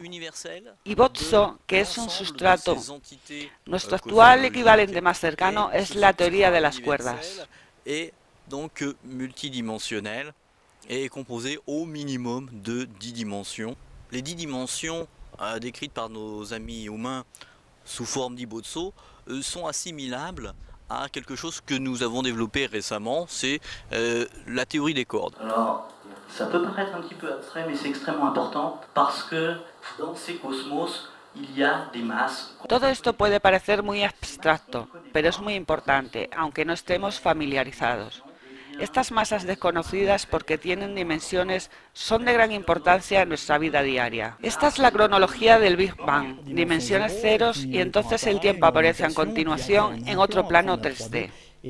[SPEAKER 2] Ibotzo, que es un sustrato. Nuestro actual equivalente más cercano es la teoría de las cuerdas.
[SPEAKER 6] Et donc multidimensionnel et composé au minimum de 10 dimensions. Les 10 dimensions décrites par nos amis humains sous forme d'Ibotzo sont assimilables à quelque chose que nous avons développé récemment, c'est la théorie des cordes.
[SPEAKER 8] Alors, ça peut paraître un petit peu abstrait, mais c'est extrêmement important parce que dans ces cosmos, il y a des masses.
[SPEAKER 2] Todo esto puede parecer muy abstracto, pero es muy importante, aunque no estemos familiarizados. Estas masas desconocidas, porque tienen dimensiones, son de gran importancia en nuestra vida diaria. Esta es la cronología del Big Bang, dimensiones ceros, y entonces el tiempo aparece a continuación en otro plano 3D.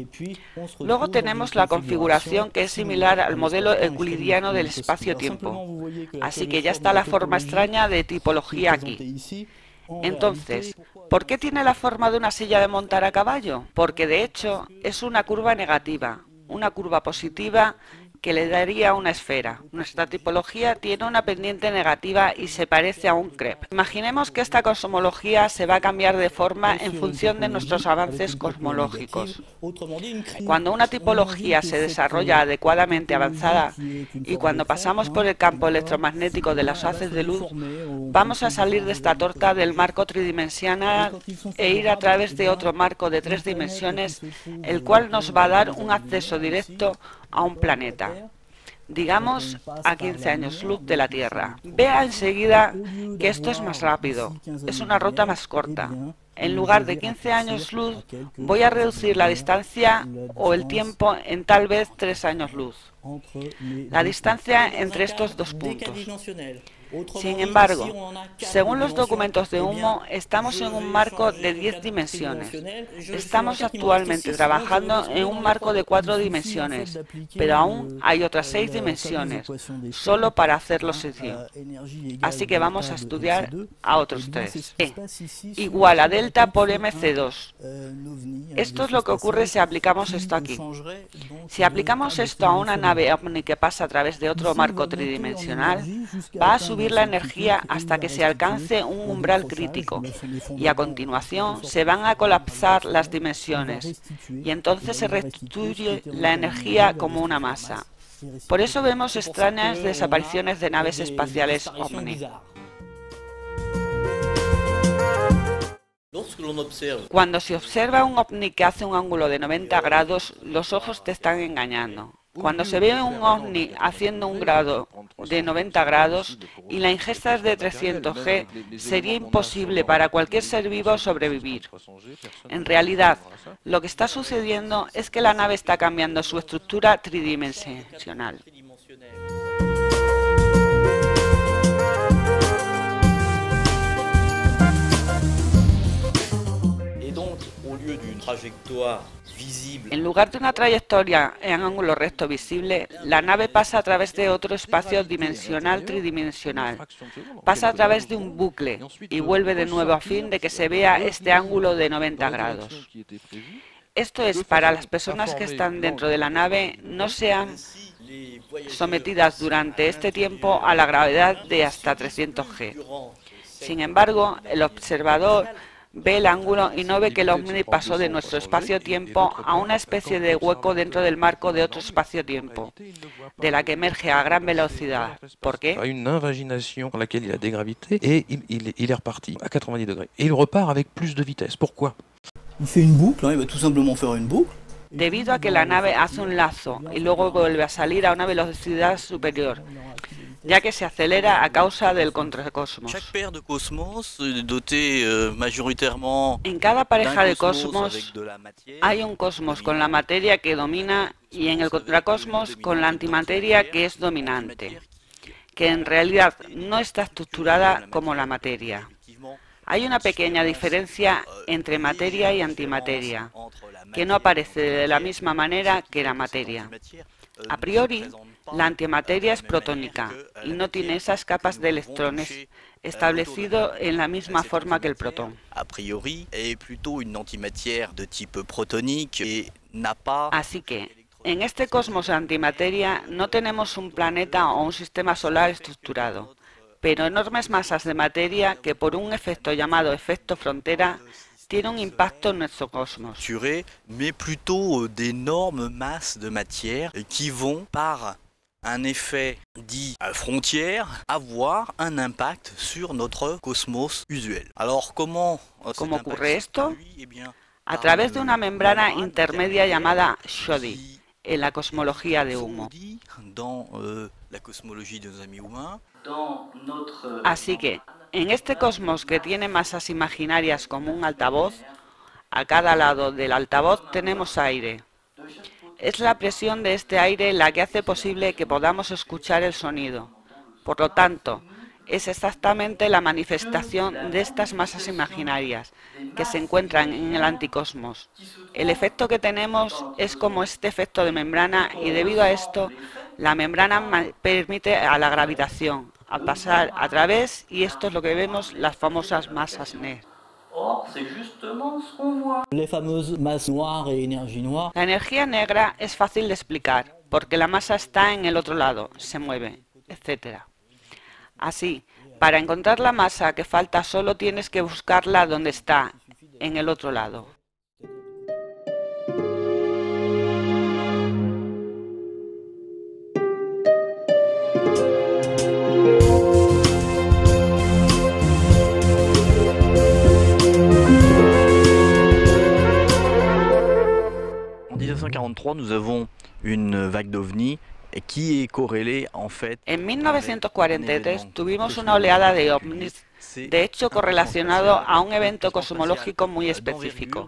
[SPEAKER 2] Luego tenemos la configuración que es similar al modelo euclidiano del espacio-tiempo, así que ya está la forma extraña de tipología aquí. Entonces, ¿por qué tiene la forma de una silla de montar a caballo? Porque de hecho es una curva negativa. Una curva positiva que le daría una esfera. Nuestra tipología tiene una pendiente negativa y se parece a un crepe. Imaginemos que esta cosmología se va a cambiar de forma en función de nuestros avances cosmológicos. Cuando una tipología se desarrolla adecuadamente avanzada y cuando pasamos por el campo electromagnético de los haces de luz, vamos a salir de esta torta del marco tridimensional e ir a través de otro marco de 3 dimensiones, el cual nos va a dar un acceso directo a un planeta, digamos a 15 años luz de la Tierra. Vea enseguida que esto es más rápido, es una ruta más corta. En lugar de 15 años luz, voy a reducir la distancia o el tiempo en tal vez 3 años luz. La distancia entre estos dos puntos. Sin embargo, según los documentos de Humo, estamos en un marco de 10 dimensiones. Estamos actualmente trabajando en un marco de 4 dimensiones, pero aún hay otras 6 dimensiones, solo para hacerlo sencillo. Así que vamos a estudiar a otros 3. E igual a delta por mc2. Esto es lo que ocurre si aplicamos esto aquí. Si aplicamos esto a una nave ovni que pasa a través de otro marco tridimensional, va a subir la energía hasta que se alcance un umbral crítico y a continuación se van a colapsar las dimensiones y entonces se restituye la energía como una masa. Por eso vemos extrañas desapariciones de naves espaciales ovni. Cuando se observa un ovni que hace un ángulo de 90 grados, los ojos te están engañando. Cuando se ve un ovni haciendo un grado de 90 grados y la ingesta es de 300 G, sería imposible para cualquier ser vivo sobrevivir. En realidad, lo que está sucediendo es que la nave está cambiando su estructura tridimensional. En lugar de una trayectoria en ángulo recto visible, la nave pasa a través de otro espacio dimensional tridimensional. Pasa a través de un bucle y vuelve de nuevo a fin de que se vea este ángulo de 90 grados. Esto es para las personas que están dentro de la nave no sean sometidas durante este tiempo a la gravedad de hasta 300 G. Sin embargo, el observador ve el ángulo y no ve que el ovni pasó de nuestro espacio-tiempo a una especie de hueco dentro del marco de otro espacio-tiempo, de la que emerge a gran velocidad. ¿Por qué?
[SPEAKER 7] Hay una invaginación dans laquelle il a dégravité et il est reparti à 90 degrés. Et il repart avec plus de vitesse. Pourquoi?
[SPEAKER 6] Il fait une boucle, il va tout simplement faire une boucle.
[SPEAKER 2] Debido a que la nave hace un lazo y luego vuelve a salir a una velocidad superior, ya que se acelera a causa del contracosmos. En cada pareja de cosmos hay un cosmos con la materia que domina y en el contracosmos con la antimateria que es dominante, que en realidad no está estructurada como la materia. Hay una pequeña diferencia entre materia y antimateria, que no aparece de la misma manera que la materia. A priori, la antimateria es protónica y no tiene esas capas de electrones establecido en la misma forma que el protón. Así que, en este cosmos antimateria no tenemos un planeta o un sistema solar estructurado, pero enormes masas de materia que por un efecto llamado efecto frontera tiene un impacto en nuestro cosmos.
[SPEAKER 4] Mais plutôt d'énormes masses de matière qui vont par un effet dit frontière avoir un impact sur notre cosmos usuel. Alors comment
[SPEAKER 2] ocurre esto? A través de una membrana intermedia llamada Shoddy, en la cosmología de Humo. Así que, en este cosmos que tiene masas imaginarias como un altavoz, a cada lado del altavoz tenemos aire. Es la presión de este aire la que hace posible que podamos escuchar el sonido. Por lo tanto, es exactamente la manifestación de estas masas imaginarias que se encuentran en el anticosmos. El efecto que tenemos es como este efecto de membrana y debido a esto, la membrana permite a la gravitación a pasar a través y esto es lo que vemos, las famosas masas negras. La energía negra es fácil de explicar porque la masa está en el otro lado, se mueve, etc. Así, para encontrar la masa que falta solo tienes que buscarla donde está, en el otro lado.
[SPEAKER 4] En 1943, nous avons une vague d'OVNI qui est corrélée en fait.
[SPEAKER 2] En 1943 tuvimos una oleada de ovnis de hecho correlacionado a un evento cosmológico muy específico.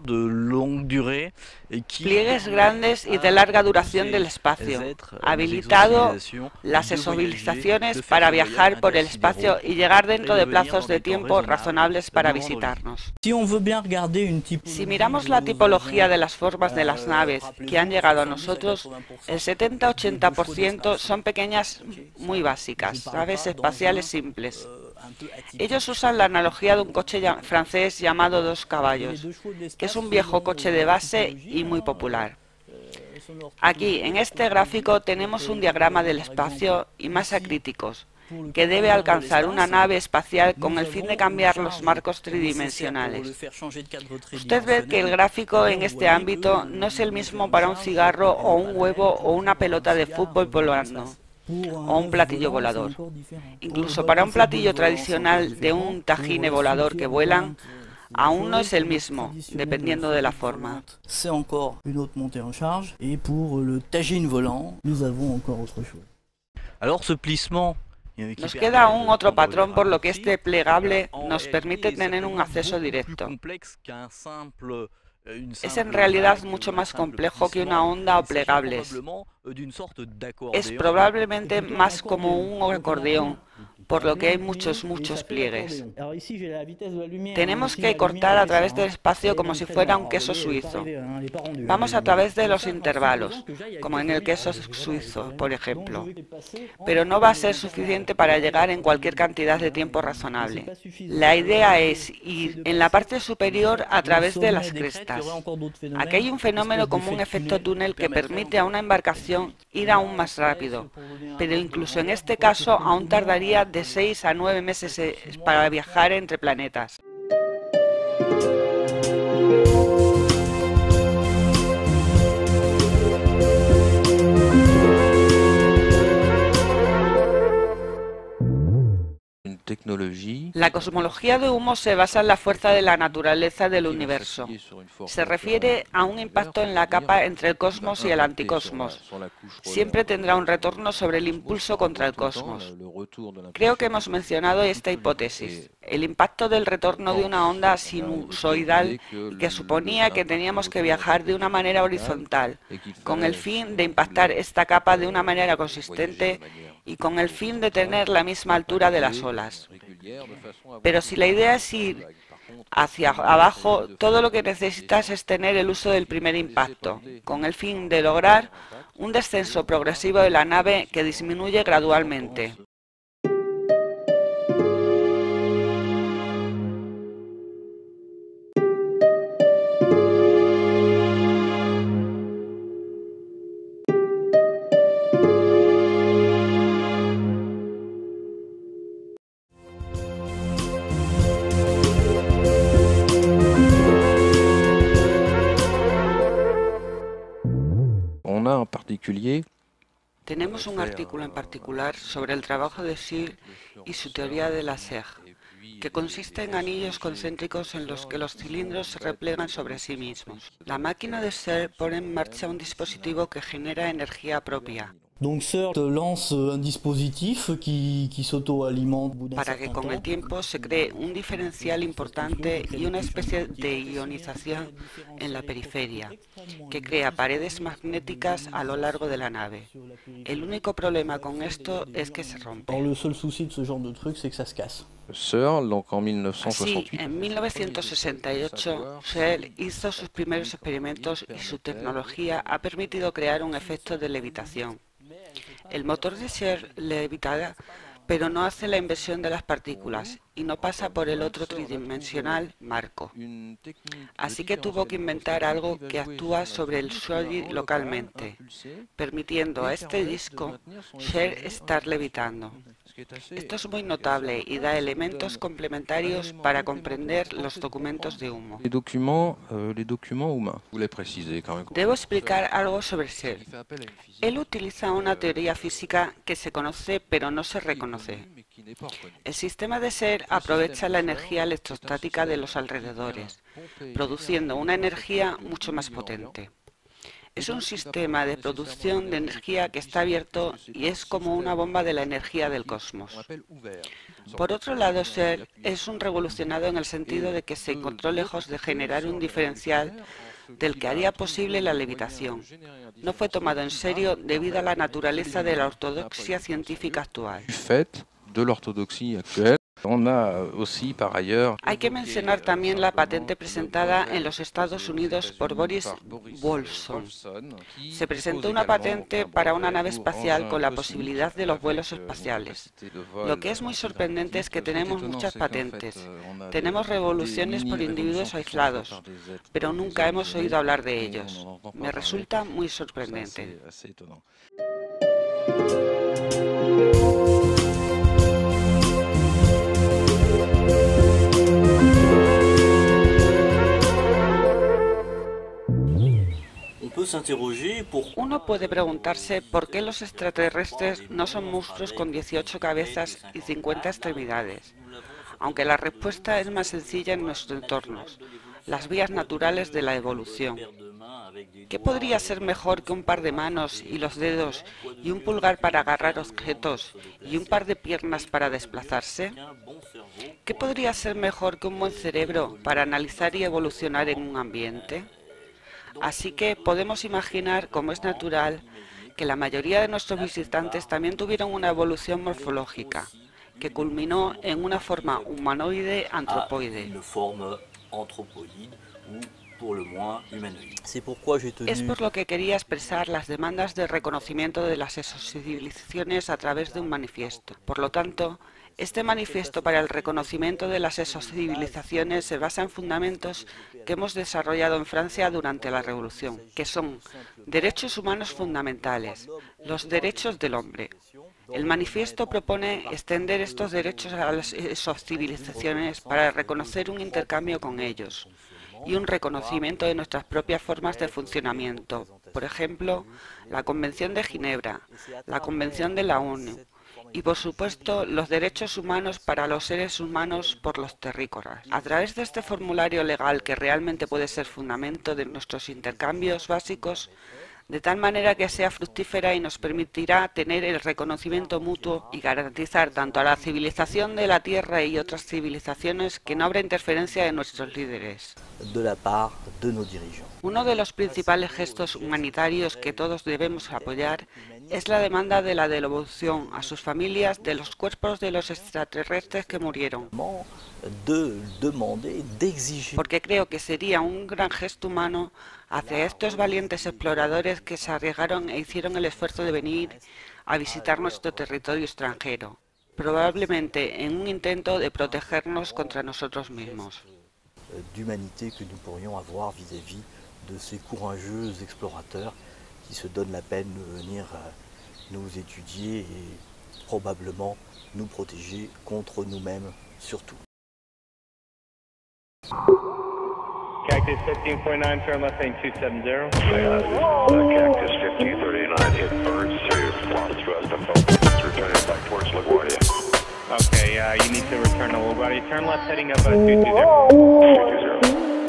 [SPEAKER 2] Pliegues grandes y de larga duración del espacio, habilitado las exovilizaciones para viajar por el espacio y llegar dentro de plazos de tiempo razonables para visitarnos. Si miramos la tipología de las formas de las naves que han llegado a nosotros, el 70-80% son pequeñas muy básicas, naves espaciales simples. Ellos usan la analogía de un coche francés llamado Dos Caballos, que es un viejo coche de base y muy popular. Aquí, en este gráfico, tenemos un diagrama del espacio y masa críticos, que debe alcanzar una nave espacial con el fin de cambiar los marcos tridimensionales. Usted ve que el gráfico en este ámbito no es el mismo para un cigarro o un huevo o una pelota de fútbol volando, o un platillo volador. Incluso para un platillo tradicional de un tajine volador que vuelan, aún no es el mismo, dependiendo de la forma.
[SPEAKER 6] C'est encore une autre montée en charge, et pour le tagine volant, nous avons encore autre chose. Alors ce plissement
[SPEAKER 2] nos queda aún otro patrón, por lo que este plegable nos permite tener un acceso directo. Es en realidad mucho más complejo que una onda o plegables. Es probablemente más como un acordeón, por lo que hay muchos pliegues. Tenemos que cortar a través del espacio como si fuera un queso suizo. Vamos a través de los intervalos, como en el queso suizo, por ejemplo. Pero no va a ser suficiente para llegar en cualquier cantidad de tiempo razonable. La idea es ir en la parte superior a través de las crestas. Aquí hay un fenómeno como un efecto túnel que permite a una embarcación ir aún más rápido, pero incluso en este caso aún tardaría de 6 a 9 meses para viajar entre planetas. La cosmología de humo se basa en la fuerza de la naturaleza del universo. Se refiere a un impacto en la capa entre el cosmos y el anticosmos. Siempre tendrá un retorno sobre el impulso contra el cosmos. Creo que hemos mencionado esta hipótesis, el impacto del retorno de una onda sinusoidal que suponía que teníamos que viajar de una manera horizontal, con el fin de impactar esta capa de una manera consistente y con el fin de tener la misma altura de las olas. Pero si la idea es ir hacia abajo, todo lo que necesitas es tener el uso del primer impacto, con el fin de lograr un descenso progresivo de la nave que disminuye gradualmente. Tenemos un artículo en particular sobre el trabajo de Searle y su teoría de Laser, que consiste en anillos concéntricos en los que los cilindros se replegan sobre sí mismos. La máquina de Searle pone en marcha un dispositivo que genera energía propia,
[SPEAKER 6] Donc Searle lance un dispositif qui s'auto-alimente
[SPEAKER 2] para que con el tiempo se cree un diferencial importante y una especie de ionización en la periferia, que crea paredes magnéticas a lo largo de la nave. El único problema con esto es que se rompe.
[SPEAKER 6] Le seul souci de ce genre de truc, c'est que ça se casse.
[SPEAKER 7] Searle, donc en 1968.
[SPEAKER 2] Así, en 1968, Searle hizo sus primeros experimentos y su tecnología ha permitido crear un efecto de levitación. El motor de Searle levitará, pero no hace la inversión de las partículas y no pasa por el otro tridimensional marco. Así que tuvo que inventar algo que actúa sobre el solid localmente, permitiendo a este disco Searle estar levitando. Esto es muy notable y da elementos complementarios para comprender los documentos de humo.
[SPEAKER 7] Les documents humains. Vous voulez préciser quand même.
[SPEAKER 2] Debo explicar algo sobre Searle. Él utiliza una teoría física que se conoce pero no se reconoce. El sistema de Searle aprovecha la energía electrostática de los alrededores, produciendo una energía mucho más potente. Es un sistema de producción de energía que está abierto y es como una bomba de la energía del cosmos. Por otro lado, Searle es un revolucionado en el sentido de que se encontró lejos de generar un diferencial del que haría posible la levitación. No fue tomado en serio debido a la naturaleza de la ortodoxia científica actual. Hay que mencionar también la patente presentada en los Estados Unidos por Boris Wolfson. Se presentó una patente para una nave espacial con la posibilidad de los vuelos espaciales. Lo que es muy sorprendente es que tenemos muchas patentes. Tenemos revoluciones por individuos aislados, pero nunca hemos oído hablar de ellos. Me resulta muy sorprendente. Uno puede preguntarse por qué los extraterrestres no son monstruos con 18 cabezas y 50 extremidades, aunque la respuesta es más sencilla en nuestros entornos, las vías naturales de la evolución. ¿Qué podría ser mejor que un par de manos y los dedos y un pulgar para agarrar objetos y un par de piernas para desplazarse? ¿Qué podría ser mejor que un buen cerebro para analizar y evolucionar en un ambiente? Así que podemos imaginar, como es natural, que la mayoría de nuestros visitantes también tuvieron una evolución morfológica, que culminó en una forma humanoide antropoide. Es por lo que quería expresar las demandas de reconocimiento de las exocivilizaciones a través de un manifiesto. Por lo tanto, este manifiesto para el reconocimiento de las exocivilizaciones se basa en fundamentos que hemos desarrollado en Francia durante la Revolución, que son derechos humanos fundamentales, los derechos del hombre. El manifiesto propone extender estos derechos a las exocivilizaciones para reconocer un intercambio con ellos y un reconocimiento de nuestras propias formas de funcionamiento. Por ejemplo, la Convención de Ginebra, la Convención de la ONU, y por supuesto los derechos humanos para los seres humanos por los terrícolas. A través de este formulario legal que realmente puede ser fundamento de nuestros intercambios básicos, de tal manera que sea fructífera y nos permitirá tener el reconocimiento mutuo y garantizar tanto a la civilización de la Tierra y otras civilizaciones que no habrá interferencia de nuestros líderes. Uno de los principales gestos humanitarios que todos debemos apoyar es la demanda de la devolución a sus familias de los cuerpos de los extraterrestres que murieron. Porque creo que sería un gran gesto humano hacia estos valientes exploradores que se arriesgaron e hicieron el esfuerzo de venir a visitar nuestro territorio extranjero, probablemente en un intento de protegernos contra nosotros mismos.
[SPEAKER 4] D'humanité que nous pourrions avoir vis-à-vis de ces courageux explorateurs qui se donnent la peine de venir nous étudier et probablement nous protéger contre nous-mêmes surtout.
[SPEAKER 9] Cactus 15.9, turn left lane 270.
[SPEAKER 10] Cactus 1539, hit birds to Los West of focus, returning back towards LaGuardia.
[SPEAKER 9] Okay, you need to return to LaGuardia. Turn left heading up 220.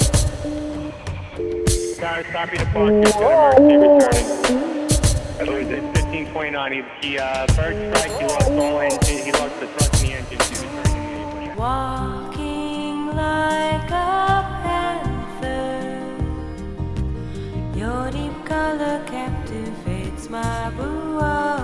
[SPEAKER 9] 220. Tower, stop your departure, emergency returning. 1529, he bird strike, he lost all engine, he lost the thrust in the engine, he's returning.
[SPEAKER 11] Walking like a panther, your deep color captivates my blue eyes.